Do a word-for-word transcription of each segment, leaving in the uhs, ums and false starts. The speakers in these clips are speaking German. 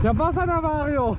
Ich hab Wasser da, Mario.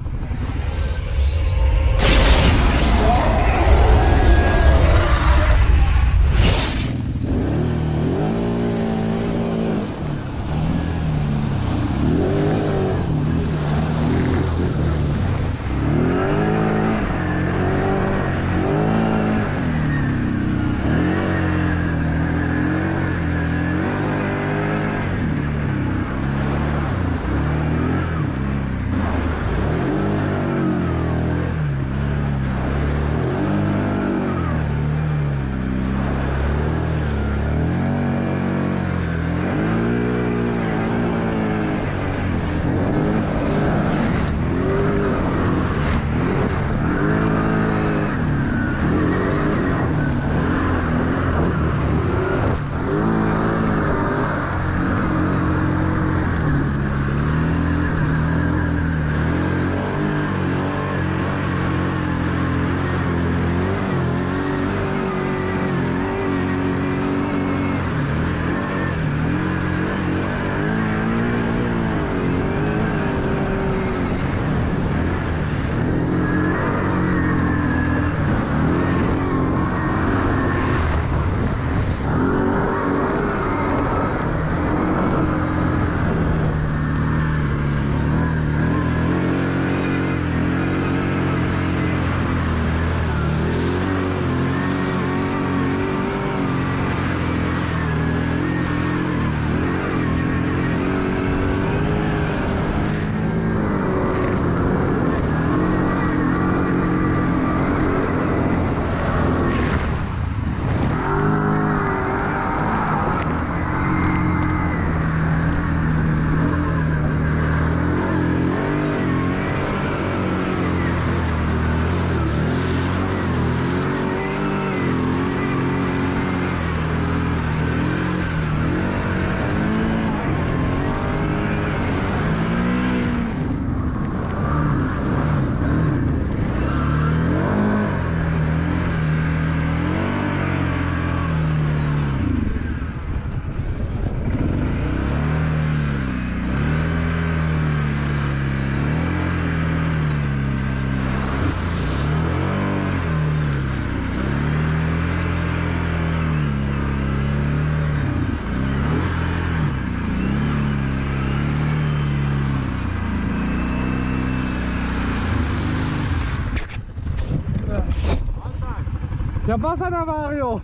Ich hab Wasser da, Mario.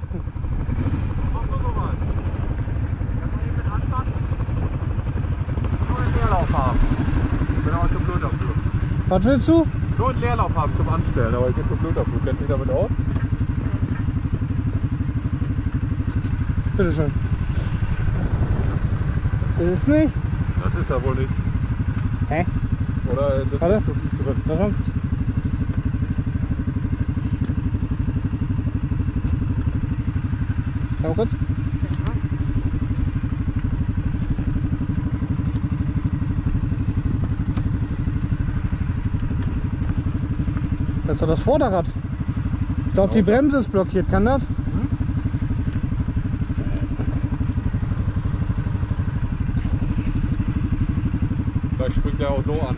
Mach nur so was. Kann man eben mit anfangen? Nur einen Leerlauf haben. Ich bin aber zu blöd dafür. Was willst du? Nur einen Leerlauf haben zum Anstellen, aber ich bin zu blöd dafür. Kennt ihr damit aus? Bitteschön. Das ist nicht? Das ist ja wohl nicht. Hä? Oder das Warte. ist so viel drin. Warum? Schau kurz. Das ist doch das Vorderrad. Ich glaube, die Bremse ist blockiert. Kann das? Vielleicht springt der auch so an.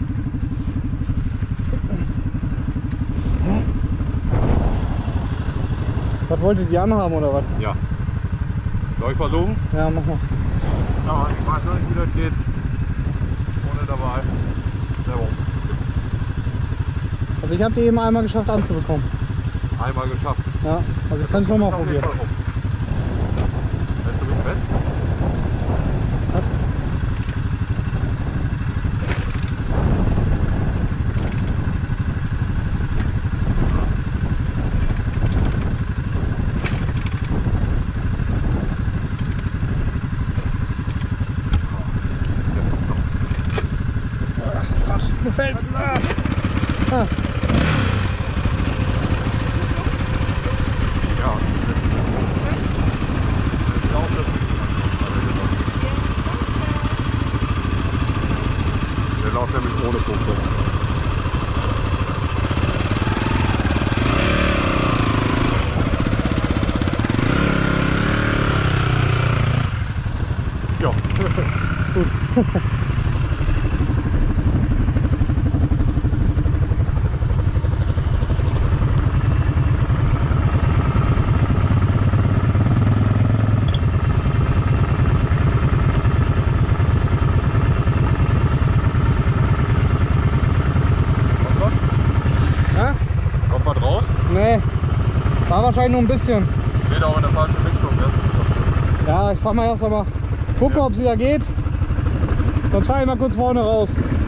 Was wolltet ihr anhaben oder was? Ja. Soll ich versuchen? Ja, mach mal. Ja, ich weiß noch nicht, wie das geht. Ohne dabei. Selber. Also ich habe die eben einmal geschafft anzubekommen. Einmal geschafft. Ja, also ich kann es schon mal Auf jeden probieren. Fall rum. Hältst du mich fest? Was? Ach, du fällst. Ah. Ah. Ja. Ich glaube, das der läuft nämlich ohne Punkte. Ja. Gut. wahrscheinlich nur ein bisschen. Geht auch in der falschen Richtung, ja. Ja, ich fahr mal erst einmal. Gucken, ob sie da geht. Dann fahre ich mal kurz vorne raus.